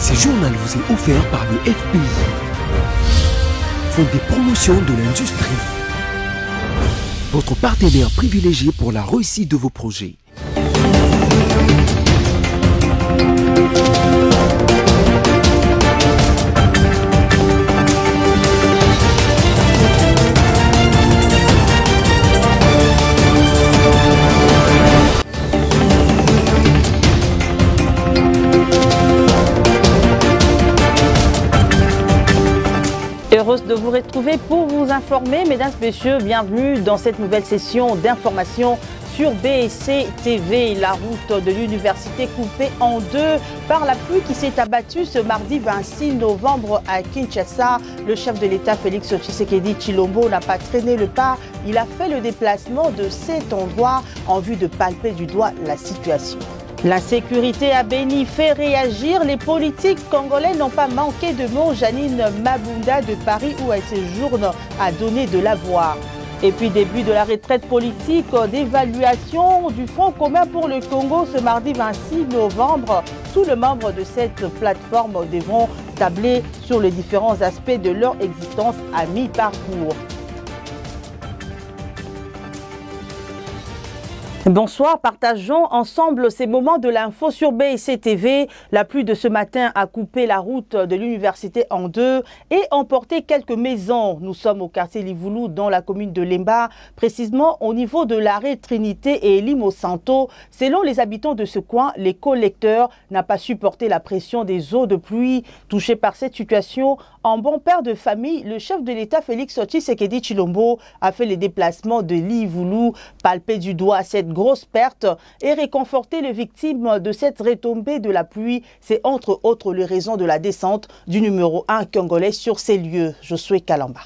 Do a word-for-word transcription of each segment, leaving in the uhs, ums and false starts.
Ce journal vous est offert par le F P I, Fonds des promotions de l'industrie, votre partenaire privilégié pour la réussite de vos projets. Heureuse de vous retrouver pour vous informer, mesdames et messieurs, bienvenue dans cette nouvelle session d'information sur B S C T V. La route de l'université coupée en deux par la pluie qui s'est abattue ce mardi vingt-six novembre à Kinshasa. Le chef de l'État Félix Tshisekedi Tshilombo n'a pas traîné le pas. Il a fait le déplacement de cet endroit en vue de palper du doigt la situation. La sécurité à Béni fait réagir. Les politiques congolais n'ont pas manqué de mots. Janine Mabunda de Paris, où elle séjourne, a donné de la voix. Et puis début de la retraite politique d'évaluation du Front commun pour le Congo ce mardi vingt-six novembre. Tous les membres de cette plateforme devront tabler sur les différents aspects de leur existence à mi-parcours. Bonsoir, partageons ensemble ces moments de l'info sur B S C T V. La pluie de ce matin a coupé la route de l'université en deux et emporté quelques maisons. Nous sommes au quartier Livoulou dans la commune de Lemba, précisément au niveau de l'arrêt Trinité et Limo Santo. Selon les habitants de ce coin, les collecteurs n'ont pas supporté la pression des eaux de pluie. Touché par cette situation, en bon père de famille, le chef de l'État Félix Tshisekedi Tshilombo a fait les déplacements de Livoulou, palpé du doigt cette grosse perte et réconforter les victimes de cette retombée de la pluie. C'est entre autres les raisons de la descente du numéro un congolais sur ces lieux. Josué Kalamba.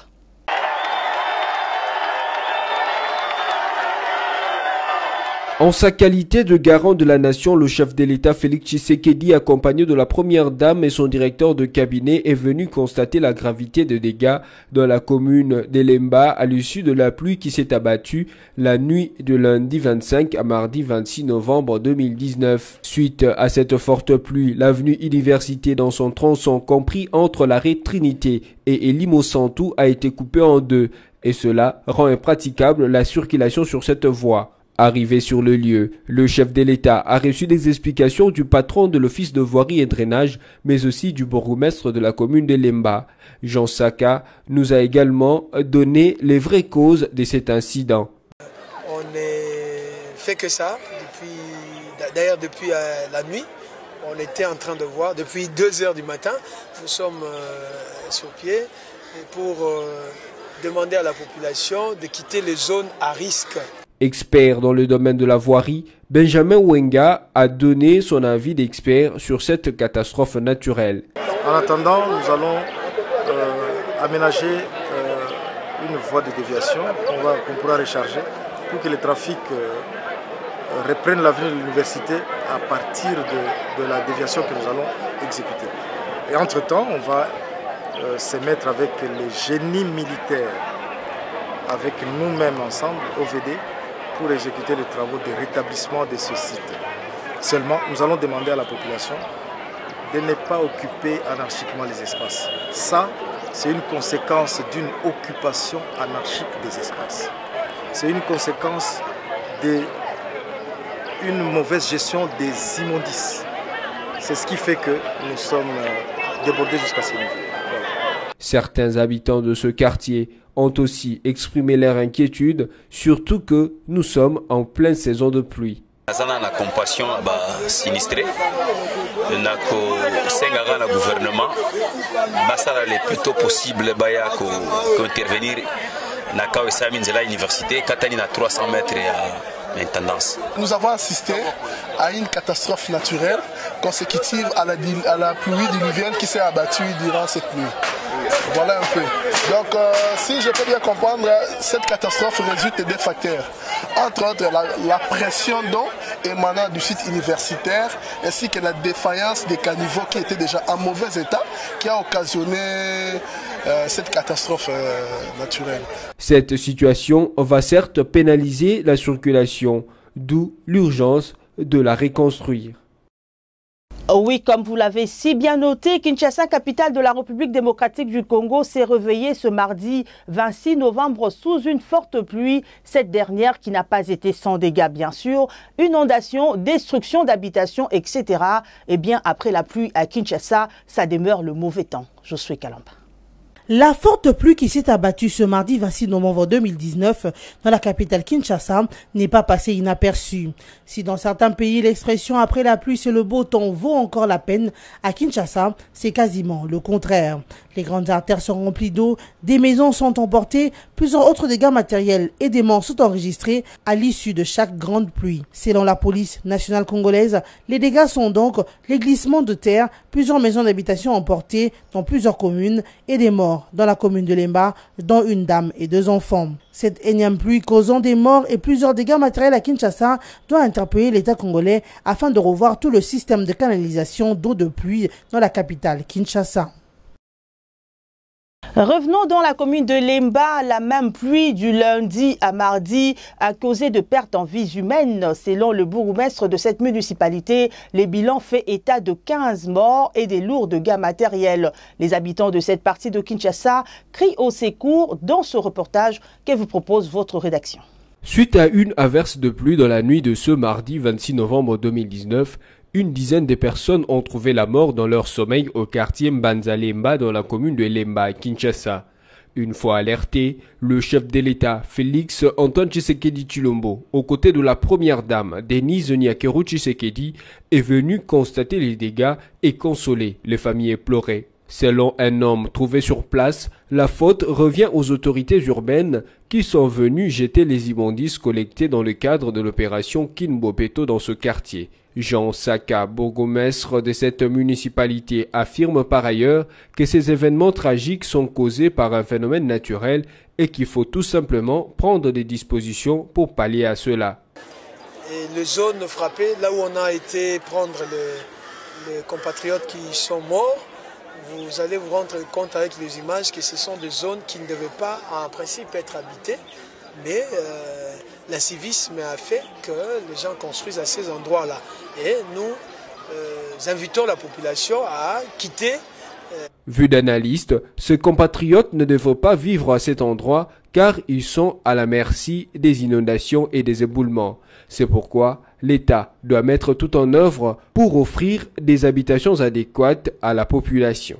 En sa qualité de garant de la nation, le chef de l'État Félix Tshisekedi, accompagné de la première dame et son directeur de cabinet, est venu constater la gravité des dégâts dans la commune d'Elemba à l'issue de la pluie qui s'est abattue la nuit de lundi vingt-cinq à mardi vingt-six novembre deux mille dix-neuf. Suite à cette forte pluie, l'avenue Université dans son tronçon compris entre l'arrêt Trinité et Elimo Santou a été coupée en deux et cela rend impraticable la circulation sur cette voie. Arrivé sur le lieu, le chef de l'État a reçu des explications du patron de l'office de voirie et drainage, mais aussi du bourgmestre de la commune de Lemba. Jean Saka nous a également donné les vraies causes de cet incident. On ne fait que ça, depuis, d'ailleurs depuis la nuit, on était en train de voir, depuis deux heures du matin, nous sommes euh, sur pied pour euh, demander à la population de quitter les zones à risque. Expert dans le domaine de la voirie, Benjamin Wenga a donné son avis d'expert sur cette catastrophe naturelle. En attendant, nous allons euh, aménager euh, une voie de déviation qu'on va, qu'on pourra recharger pour que le trafic euh, reprenne l'avenue de l'université à partir de, de la déviation que nous allons exécuter. Et entre-temps, on va euh, se mettre avec les génies militaires, avec nous-mêmes ensemble, O V D, pour exécuter les travaux de rétablissement de ce site. Seulement, nous allons demander à la population de ne pas occuper anarchiquement les espaces. Ça, c'est une conséquence d'une occupation anarchique des espaces. C'est une conséquence d'une mauvaise gestion des immondices. C'est ce qui fait que nous sommes débordés jusqu'à ce niveau. Voilà. Certains habitants de ce quartier ont aussi exprimé leur inquiétude, surtout que nous sommes en pleine saison de pluie. La compassion sinistrée, le gouvernement, le plus tôt possible d'intervenir dans l'université, à trois cents mètres à tendance. Nous avons assisté à une catastrophe naturelle consécutive à la, à la pluie diluvienne qui s'est abattue durant cette nuit. Voilà un peu. Donc, euh, si je peux bien comprendre, cette catastrophe résulte des facteurs. Entre autres, la, la pression d'eau émanant du site universitaire, ainsi que la défaillance des caniveaux qui étaient déjà en mauvais état, qui a occasionné euh, cette catastrophe euh, naturelle. Cette situation va certes pénaliser la circulation, d'où l'urgence de la reconstruire. Oui, comme vous l'avez si bien noté, Kinshasa, capitale de la République démocratique du Congo, s'est réveillée ce mardi vingt-six novembre sous une forte pluie. Cette dernière qui n'a pas été sans dégâts, bien sûr. Inondation, destruction d'habitations, et cetera. Et bien, après la pluie à Kinshasa, ça demeure le mauvais temps. Josué Kalamba. La forte pluie qui s'est abattue ce mardi vingt-six novembre deux mille dix-neuf dans la capitale Kinshasa n'est pas passée inaperçue. Si dans certains pays l'expression après la pluie c'est le beau temps vaut encore la peine, à Kinshasa c'est quasiment le contraire. Les grandes artères sont remplies d'eau, des maisons sont emportées, plusieurs autres dégâts matériels et des morts sont enregistrés à l'issue de chaque grande pluie. Selon la police nationale congolaise, les dégâts sont donc les glissements de terre, plusieurs maisons d'habitation emportées dans plusieurs communes et des morts dans la commune de Lemba, dont une dame et deux enfants. Cette énième pluie causant des morts et plusieurs dégâts matériels à Kinshasa doit interpeller l'État congolais afin de revoir tout le système de canalisation d'eau de pluie dans la capitale Kinshasa. Revenons dans la commune de Lemba. La même pluie du lundi à mardi a causé de pertes en vies humaines. Selon le bourgmestre de cette municipalité, les bilans fait état de quinze morts et des lourds dégâts matériels. Les habitants de cette partie de Kinshasa crient au secours dans ce reportage que vous propose votre rédaction. Suite à une averse de pluie dans la nuit de ce mardi vingt-six novembre deux mille dix-neuf, une dizaine de personnes ont trouvé la mort dans leur sommeil au quartier Mbanza Lemba dans la commune de Lemba à Kinshasa. Une fois alerté, le chef de l'État, Félix Antoine Tshisekedi Tshilombo, aux côtés de la première dame, Denise Nyakeru Tshisekedi, est venu constater les dégâts et consoler les familles éplorées. Selon un homme trouvé sur place, la faute revient aux autorités urbaines qui sont venues jeter les immondices collectés dans le cadre de l'opération Kinbobeto dans ce quartier. Jean Saka, bourgmestre de cette municipalité, affirme par ailleurs que ces événements tragiques sont causés par un phénomène naturel et qu'il faut tout simplement prendre des dispositions pour pallier à cela. Et les zones frappées, là où on a été prendre les, les compatriotes qui sont morts, vous allez vous rendre compte avec les images que ce sont des zones qui ne devaient pas en principe être habitées, mais euh, l'incivisme a fait que les gens construisent à ces endroits-là. Et nous euh, invitons la population à quitter. Euh... Vu d'analyste, ces compatriotes ne devraient pas vivre à cet endroit car ils sont à la merci des inondations et des éboulements. C'est pourquoi l'État doit mettre tout en œuvre pour offrir des habitations adéquates à la population.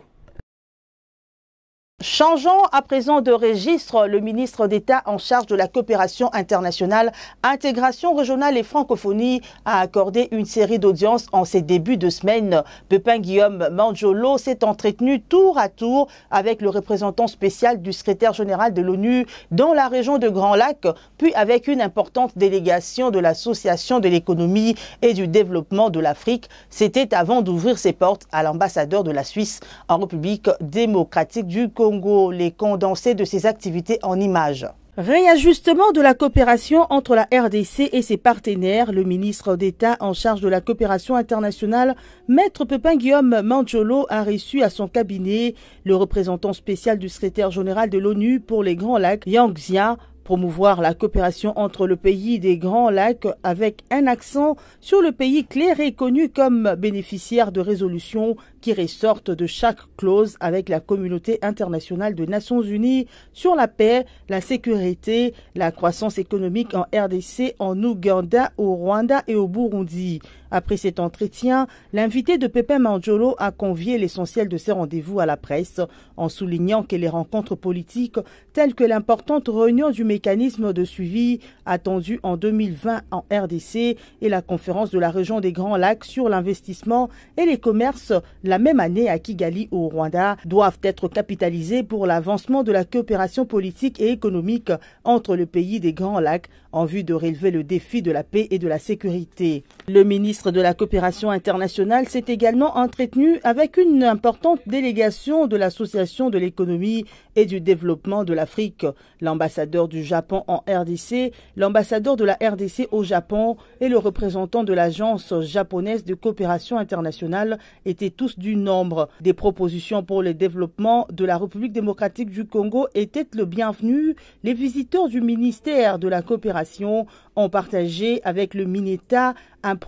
Changeons à présent de registre. Le ministre d'État en charge de la coopération internationale, intégration régionale et francophonie a accordé une série d'audiences en ces débuts de semaine. Pépin Guillaume Mandjolo s'est entretenu tour à tour avec le représentant spécial du secrétaire général de l'ONU dans la région de Grand Lac, puis avec une importante délégation de l'Association de l'économie et du développement de l'Afrique. C'était avant d'ouvrir ses portes à l'ambassadeur de la Suisse en République démocratique du Congo. Les condensés de ses activités en images. Réajustement de la coopération entre la R D C et ses partenaires, le ministre d'État en charge de la coopération internationale, Maître Pépin Guillaume Mandjolo, a reçu à son cabinet le représentant spécial du secrétaire général de l'ONU pour les Grands Lacs, Yang Xia, promouvoir la coopération entre le pays des Grands Lacs avec un accent sur le pays clair et connu comme bénéficiaire de résolutions qui ressortent de chaque clause avec la communauté internationale des Nations Unies sur la paix, la sécurité, la croissance économique en R D C, en Ouganda, au Rwanda et au Burundi. Après cet entretien, l'invité de Pépin Mandjolo a convié l'essentiel de ses rendez-vous à la presse en soulignant que les rencontres politiques telles que l'importante réunion du mécanisme de suivi attendu en deux mille vingt en R D C et la conférence de la région des Grands Lacs sur l'investissement et les commerces la même année à Kigali au Rwanda doivent être capitalisés pour l'avancement de la coopération politique et économique entre le pays des Grands Lacs en vue de relever le défi de la paix et de la sécurité. Le ministre de la coopération internationale s'est également entretenu avec une importante délégation de l'Association de l'économie et du développement de l'Afrique, l'ambassadeur du Japon en R D C, l'ambassadeur de la R D C au Japon et le représentant de l'Agence japonaise de coopération internationale étaient tous du nombre. Des propositions pour le développement de la République démocratique du Congo étaient le bienvenu. Les visiteurs du ministère de la coopération ont partagé avec le MINETA un projet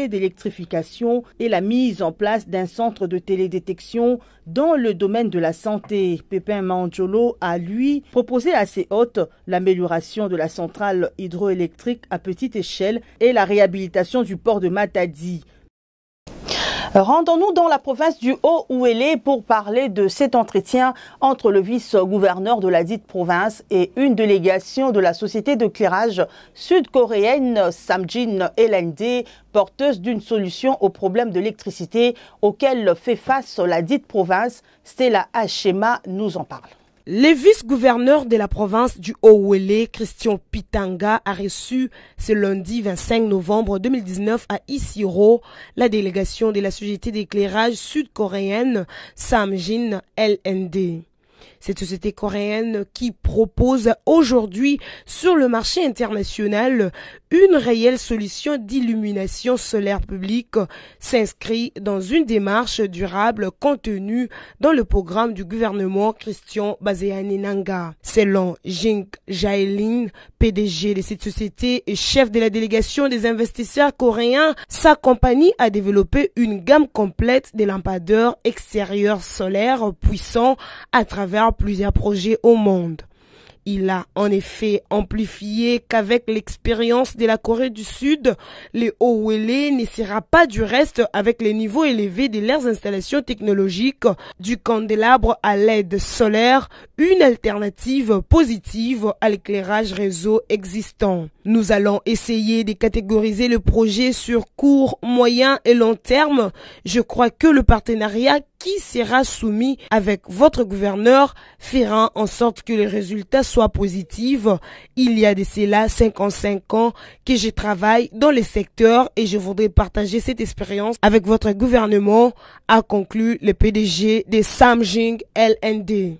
d'électrification et la mise en place d'un centre de télédétection dans le domaine de la santé. Pépin Manjolo a, lui, proposé à ses hôtes l'amélioration de la centrale hydroélectrique à petite échelle et la réhabilitation du port de Matadi. Rendons-nous dans la province du Haut-Ouélé pour parler de cet entretien entre le vice-gouverneur de la dite province et une délégation de la société d'éclairage sud-coréenne Samjin L N D, porteuse d'une solution au problème de l'électricité auquel fait face la dite province. Stella Hachema nous en parle. Le vice-gouverneur de la province du Haut-Ouélé, Christian Pitanga, a reçu ce lundi vingt-cinq novembre deux mille dix-neuf à Isiro la délégation de la société d'éclairage sud-coréenne Samjin L N D. Cette société coréenne qui propose aujourd'hui sur le marché international une réelle solution d'illumination solaire publique s'inscrit dans une démarche durable contenue dans le programme du gouvernement Christian Bazeani-Nanga. Selon Jing Jae-lin, P D G de cette société et chef de la délégation des investisseurs coréens, sa compagnie a développé une gamme complète de lampadaires extérieurs solaires puissants à travers plusieurs projets au monde. Il a en effet amplifié qu'avec l'expérience de la Corée du Sud, le Haut-Ouélé ne sera pas du reste avec les niveaux élevés de leurs installations technologiques du candélabre à L E D solaire, une alternative positive à l'éclairage réseau existant. Nous allons essayer de catégoriser le projet sur court, moyen et long terme. Je crois que le partenariat qui sera soumis avec votre gouverneur fera en sorte que les résultats soient positifs. Il y a de cela cinquante-cinq ans que je travaille dans le secteur et je voudrais partager cette expérience avec votre gouvernement, a conclu le P D G de Samjin L N D.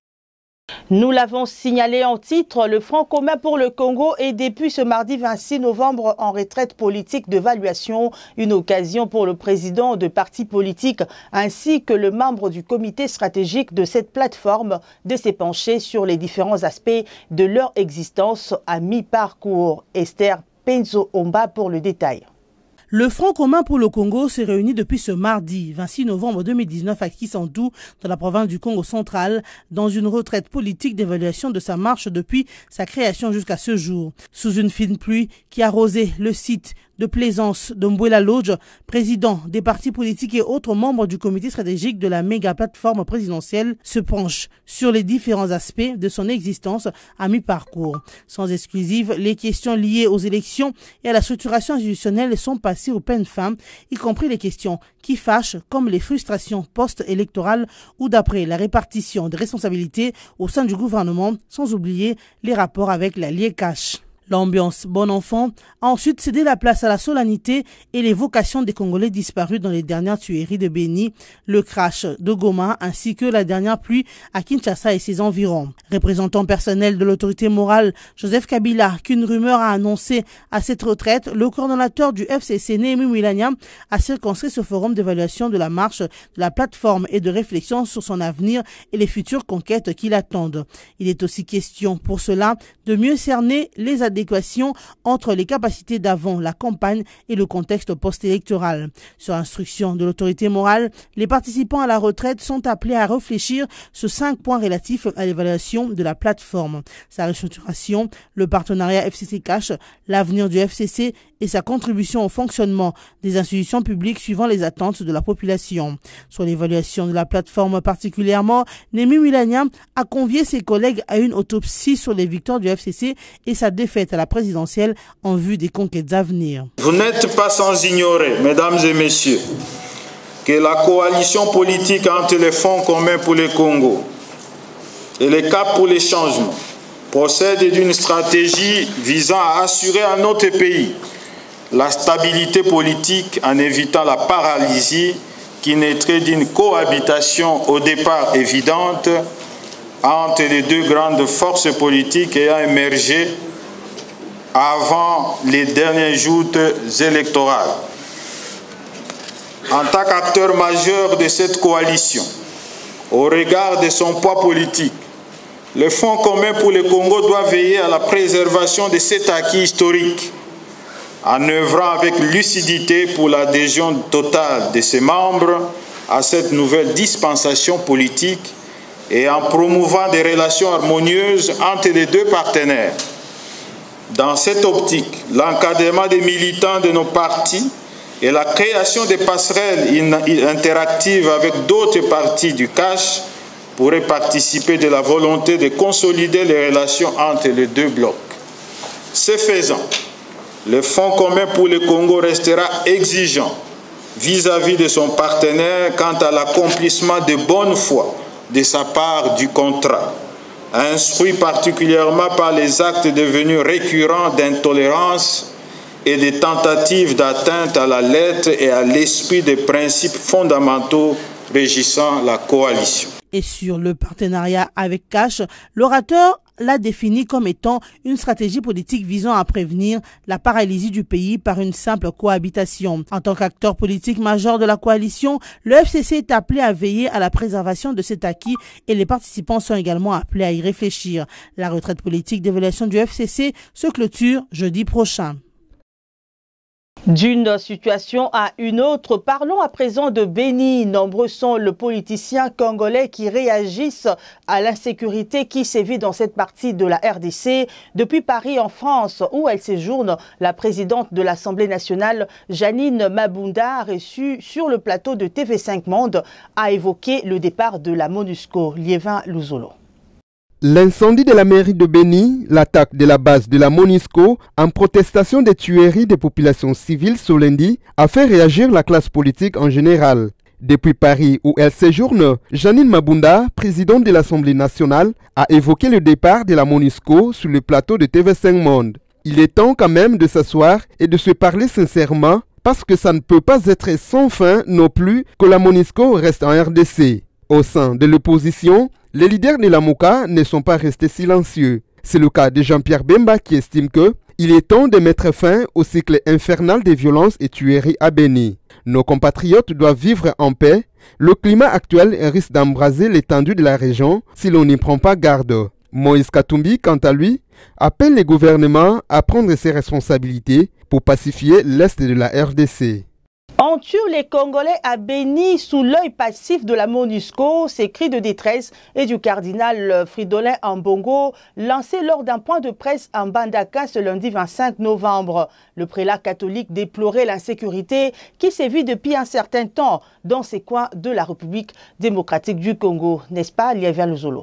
Nous l'avons signalé en titre, le Front commun pour le Congo est depuis ce mardi vingt-six novembre en retraite politique d'évaluation, une occasion pour le président de parti politique ainsi que le membre du comité stratégique de cette plateforme de s'épancher sur les différents aspects de leur existence à mi-parcours. Esther Penzo-Omba pour le détail. Le Front commun pour le Congo s'est réuni depuis ce mardi vingt-six novembre deux mille dix-neuf à Kisandu, dans la province du Congo central, dans une retraite politique d'évaluation de sa marche depuis sa création jusqu'à ce jour. Sous une fine pluie qui arrosait le site de plaisance de Mbouela Lodge, président des partis politiques et autres membres du comité stratégique de la méga plateforme présidentielle se penchent sur les différents aspects de son existence à mi-parcours. Sans exclusive, les questions liées aux élections et à la structuration institutionnelle sont passées au peigne fin, y compris les questions qui fâchent comme les frustrations post-électorales ou d'après la répartition des responsabilités au sein du gouvernement, sans oublier les rapports avec l'allié Cash. L'ambiance bon enfant a ensuite cédé la place à la solennité et les vocations des Congolais disparus dans les dernières tueries de Béni, le crash de Goma ainsi que la dernière pluie à Kinshasa et ses environs. Représentant personnel de l'autorité morale, Joseph Kabila, qu'une rumeur a annoncé à cette retraite, le coordonnateur du F C C, Néhémie Mwilanya, a circonscrit ce forum d'évaluation de la marche de la plateforme et de réflexion sur son avenir et les futures conquêtes qui l'attendent. Il est aussi question pour cela de mieux cerner les adéquations entre les capacités d'avant la campagne et le contexte post-électoral. Sur instruction de l'autorité morale, les participants à la retraite sont appelés à réfléchir sur cinq points relatifs à l'évaluation de la plateforme. Sa restructuration, le partenariat F C C Cash, l'avenir du F C C et sa contribution au fonctionnement des institutions publiques suivant les attentes de la population. Sur l'évaluation de la plateforme particulièrement, Néhémie Mwilanya a convié ses collègues à une autopsie sur les victoires du F C C et sa défaite à la présidentielle en vue des conquêtes à venir. Vous n'êtes pas sans ignorer, mesdames et messieurs, que la coalition politique entre les Fonds communs pour le Congo et les Cap pour les changements possède une stratégie visant à assurer à notre pays la stabilité politique en évitant la paralysie qui naîtrait d'une cohabitation au départ évidente entre les deux grandes forces politiques ayant émergé avant les dernières joutes électorales. En tant qu'acteur majeur de cette coalition, au regard de son poids politique, le Fonds commun pour le Congo doit veiller à la préservation de cet acquis historique en œuvrant avec lucidité pour l'adhésion totale de ses membres à cette nouvelle dispensation politique et en promouvant des relations harmonieuses entre les deux partenaires. Dans cette optique, l'encadrement des militants de nos partis et la création des passerelles interactives avec d'autres partis du cash pourraient participer de la volonté de consolider les relations entre les deux blocs. Ce faisant, le Fonds commun pour le Congo restera exigeant vis-à-vis de son partenaire quant à l'accomplissement de bonne foi de sa part du contrat, instruit particulièrement par les actes devenus récurrents d'intolérance et des tentatives d'atteinte à la lettre et à l'esprit des principes fondamentaux régissant la coalition. Et sur le partenariat avec Cash, l'orateur l'a défini comme étant une stratégie politique visant à prévenir la paralysie du pays par une simple cohabitation. En tant qu'acteur politique majeur de la coalition, le F C C est appelé à veiller à la préservation de cet acquis et les participants sont également appelés à y réfléchir. La retraite politique d'évaluation du F C C se clôture jeudi prochain. D'une situation à une autre, parlons à présent de Béni. Nombreux sont les politiciens congolais qui réagissent à l'insécurité qui sévit dans cette partie de la R D C. Depuis Paris en France, où elle séjourne, la présidente de l'Assemblée nationale, Janine Mabunda, reçue sur le plateau de T V cinq Monde, a évoqué le départ de la MONUSCO. Liévin Luzolo. L'incendie de la mairie de Béni, l'attaque de la base de la MONUSCO en protestation des tueries des populations civiles ce lundi a fait réagir la classe politique en général. Depuis Paris où elle séjourne, Janine Mabunda, présidente de l'Assemblée nationale, a évoqué le départ de la MONUSCO sur le plateau de T V cinq Monde. Il est temps quand même de s'asseoir et de se parler sincèrement parce que ça ne peut pas être sans fin non plus que la MONUSCO reste en R D C. Au sein de l'opposition, les leaders de la MOCA ne sont pas restés silencieux. C'est le cas de Jean-Pierre Bemba qui estime que il est temps de mettre fin au cycle infernal des violences et tueries à Béni. Nos compatriotes doivent vivre en paix. Le climat actuel risque d'embraser l'étendue de la région si l'on n'y prend pas garde. Moïse Katumbi, quant à lui, appelle les gouvernements à prendre ses responsabilités pour pacifier l'Est de la R D C. On tue les Congolais à Béni sous l'œil passif de la MONUSCO. Ces cris de détresse et du cardinal Fridolin Ambongo lancés lors d'un point de presse en Mbandaka ce lundi vingt-cinq novembre. Le prélat catholique déplorait l'insécurité qui sévit depuis un certain temps dans ces coins de la République démocratique du Congo. N'est-ce pas, Liévin Luzolo?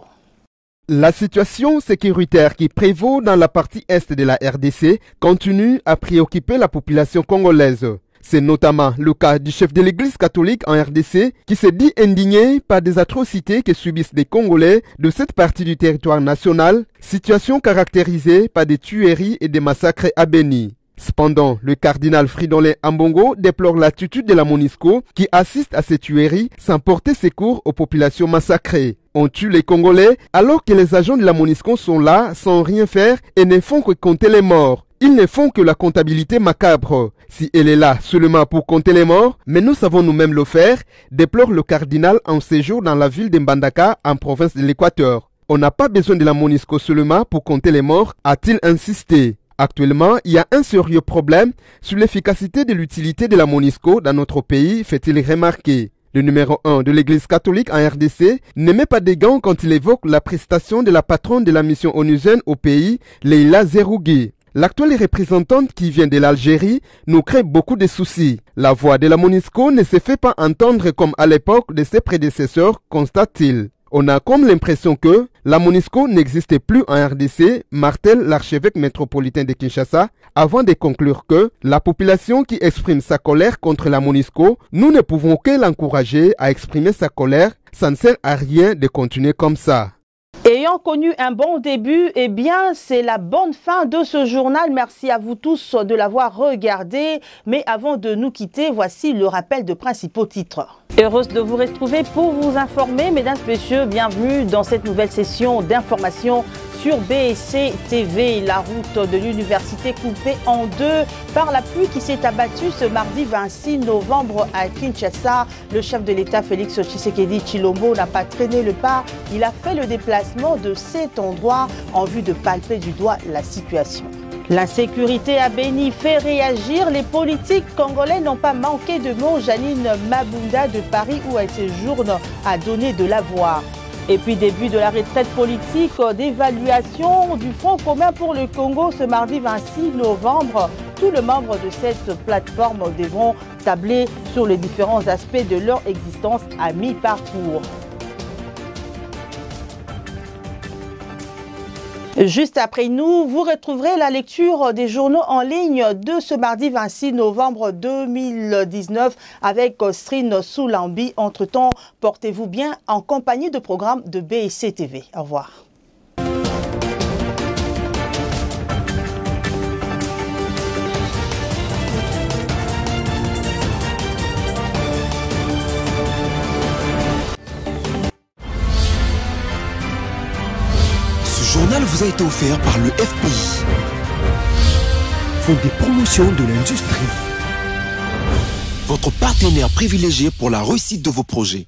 La situation sécuritaire qui prévaut dans la partie est de la R D C continue à préoccuper la population congolaise. C'est notamment le cas du chef de l'église catholique en R D C qui s'est dit indigné par des atrocités que subissent les Congolais de cette partie du territoire national, situation caractérisée par des tueries et des massacres à Béni. Cependant, le cardinal Fridolin Ambongo déplore l'attitude de la MONUSCO qui assiste à ces tueries sans porter secours aux populations massacrées. On tue les Congolais alors que les agents de la MONUSCO sont là sans rien faire et ne font que compter les morts. Ils ne font que la comptabilité macabre. Si elle est là seulement pour compter les morts, mais nous savons nous-mêmes le faire, déplore le cardinal en séjour dans la ville de Mbandaka en province de l'Équateur. On n'a pas besoin de la MONUSCO seulement pour compter les morts, a-t-il insisté. Actuellement, il y a un sérieux problème sur l'efficacité de l'utilité de la MONUSCO dans notre pays, fait-il remarquer. Le numéro un de l'église catholique en R D C ne met pas des gants quand il évoque la prestation de la patronne de la mission onusienne au pays, Leila Zerougui. L'actuelle représentante qui vient de l'Algérie nous crée beaucoup de soucis. La voix de la MONUSCO ne se fait pas entendre comme à l'époque de ses prédécesseurs, constate-t-il. On a comme l'impression que la MONUSCO n'existait plus en R D C, martèle l'archevêque métropolitain de Kinshasa, avant de conclure que la population qui exprime sa colère contre la MONUSCO, nous ne pouvons que l'encourager à exprimer sa colère, ça ne sert à rien de continuer comme ça. Ayant connu un bon début, eh bien, c'est la bonne fin de ce journal. Merci à vous tous de l'avoir regardé. Mais avant de nous quitter, voici le rappel de principaux titres. Heureuse de vous retrouver pour vous informer. Mesdames et messieurs, bienvenue dans cette nouvelle session d'information sur B S C T V. La route de l'université coupée en deux par la pluie qui s'est abattue ce mardi vingt-six novembre à Kinshasa. Le chef de l'État Félix Tshisekedi Tshilombo n'a pas traîné le pas. Il a fait le déplacement de cet endroit en vue de palper du doigt la situation. L'insécurité à Béni fait réagir. Les politiques congolais n'ont pas manqué de mots. Janine Mabunda de Paris, où elle séjourne, a donné de la voix. Et puis début de la retraite politique d'évaluation du Front commun pour le Congo ce mardi vingt-six novembre. Tous les membres de cette plateforme devront tabler sur les différents aspects de leur existence à mi-parcours. Juste après nous, vous retrouverez la lecture des journaux en ligne de ce mardi vingt-six novembre deux mille dix-neuf avec Strine Soulambi. Entre-temps, portez-vous bien en compagnie de programmes de B S C T V. Au revoir. Ce journal vous a été offert par le F P I, Fonds des promotions de l'industrie, votre partenaire privilégié pour la réussite de vos projets.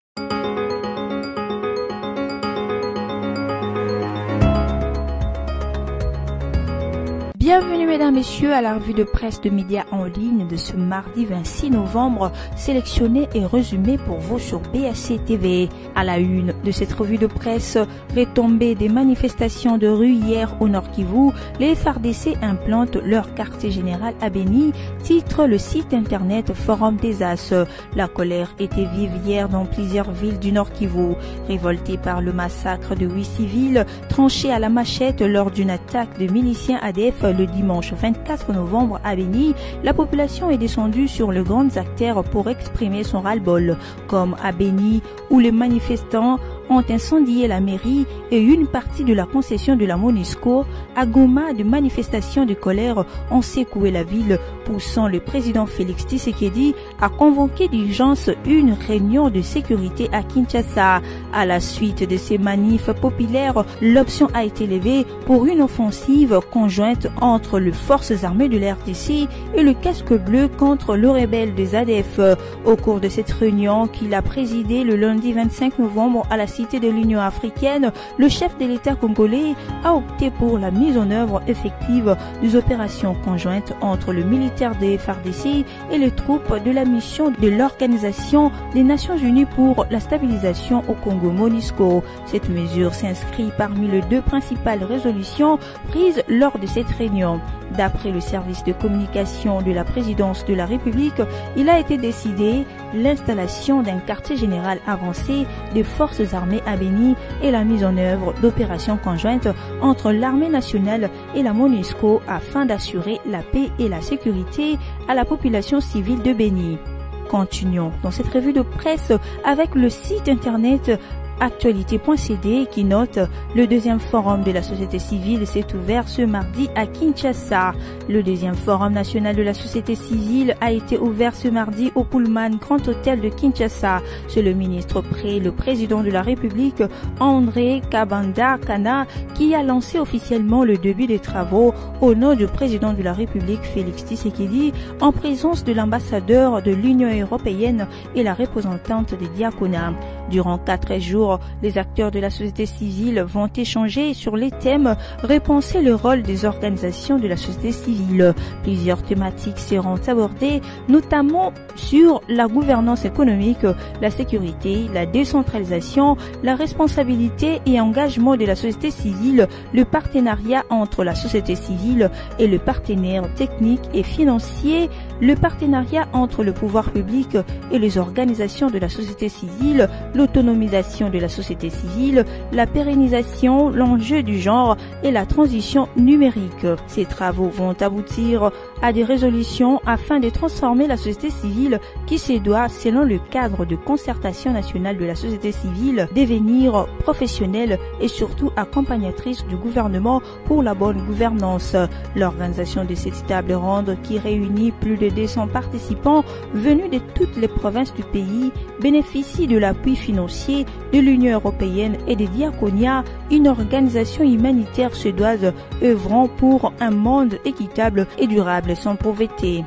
Bienvenue mesdames, messieurs à la revue de presse de médias en ligne de ce mardi vingt-six novembre, sélectionnée et résumée pour vous sur B S C T V. À la une de cette revue de presse, retombée des manifestations de rue hier au Nord Kivu, les F A R D C implantent leur quartier général à Béni, titre le site internet Forum des As. La colère était vive hier dans plusieurs villes du Nord Kivu, révoltée par le massacre de huit civils tranchés à la machette lors d'une attaque de miliciens A D F le dimanche vingt-quatre novembre à Béni. La population est descendue sur les grandes artères pour exprimer son ras-le-bol, comme à Béni où les manifestants ont incendié la mairie et une partie de la concession de la MONUSCO. À Goma, de manifestations de colère ont secoué la ville, poussant le président Félix Tshisekedi à convoquer d'urgence une réunion de sécurité à Kinshasa. À la suite de ces manifs populaires, l'option a été levée pour une offensive conjointe entre les forces armées de l'R D C et le casque bleu contre le rebelle des A D F. Au cours de cette réunion qu'il a présidée le lundi vingt-cinq novembre à la Cité de l'Union africaine, le chef de l'État congolais a opté pour la mise en œuvre effective des opérations conjointes entre le militaire des F A R D C et les troupes de la mission de l'Organisation des Nations Unies pour la stabilisation au Congo MONUSCO. Cette mesure s'inscrit parmi les deux principales résolutions prises lors de cette réunion. D'après le service de communication de la présidence de la République, il a été décidé l'installation d'un quartier général avancé des forces armées à Béni et la mise en œuvre d'opérations conjointes entre l'armée nationale et la MONUSCO afin d'assurer la paix et la sécurité à la population civile de Béni. Continuons dans cette revue de presse avec le site internet Actualité point C D qui note le deuxième forum de la société civile s'est ouvert ce mardi à Kinshasa. Le deuxième forum national de la société civile a été ouvert ce mardi au Pullman Grand Hôtel de Kinshasa. C'est le ministre près le président de la République André Kabanda Kana qui a lancé officiellement le début des travaux au nom du président de la République Félix Tshisekedi en présence de l'ambassadeur de l'Union européenne et la représentante des diaconats. Durant quatre jours, les acteurs de la société civile vont échanger sur les thèmes « Répenser le rôle des organisations de la société civile ». Plusieurs thématiques seront abordées, notamment sur la gouvernance économique, la sécurité, la décentralisation, la responsabilité et engagement de la société civile, le partenariat entre la société civile et le partenaire technique et financier, le partenariat entre le pouvoir public et les organisations de la société civile, l'autonomisation de la société civile, la pérennisation, l'enjeu du genre et la transition numérique. Ces travaux vont aboutir à des résolutions afin de transformer la société civile qui se doit, selon le cadre de concertation nationale de la société civile, devenir professionnelle et surtout accompagnatrice du gouvernement pour la bonne gouvernance. L'organisation de cette table ronde qui réunit plus de deux cents participants venus de toutes les provinces du pays bénéficie de l'appui financier de l'Union européenne et des Diaconia, une organisation humanitaire suédoise œuvrant pour un monde équitable et durable sans pauvreté.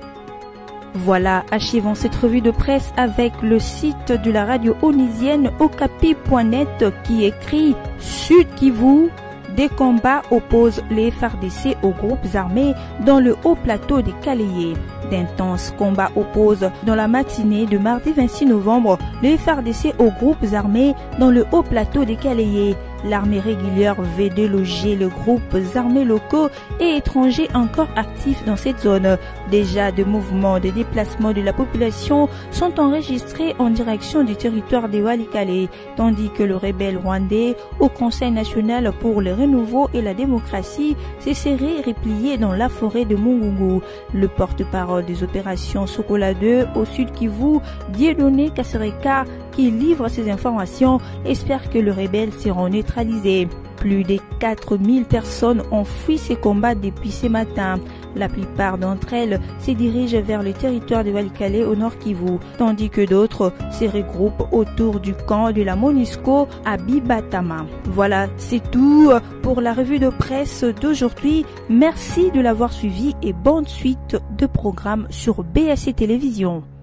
Voilà, achevons cette revue de presse avec le site de la radio onisienne okapi point net qui écrit Sud Kivu, des combats opposent les F R D C aux groupes armés dans le haut plateau des Kaléé. D'intenses combats opposent dans la matinée de mardi vingt-six novembre les F R D C aux groupes armés dans le haut plateau des Kaléé. L'armée régulière veut déloger les groupes armés locaux et étrangers encore actifs dans cette zone. Déjà, des mouvements de déplacement de la population sont enregistrés en direction du territoire des Walikale, tandis que le rebelle rwandais au Conseil national pour le renouveau et la démocratie s'est serré replié dans la forêt de Mungungu. Le porte-parole des opérations Sokola deux au sud Kivu, Dieudonné Kasereka, qui livre ces informations, espère que le rebelle sera neutralisé. Plus de quatre mille personnes ont fui ces combats depuis ce matin. La plupart d'entre elles se dirigent vers le territoire de Walikale au nord Kivu, tandis que d'autres se regroupent autour du camp de la MONUSCO à Bibatama. Voilà, c'est tout pour la revue de presse d'aujourd'hui. Merci de l'avoir suivi et bonne suite de programmes sur B S C Télévision.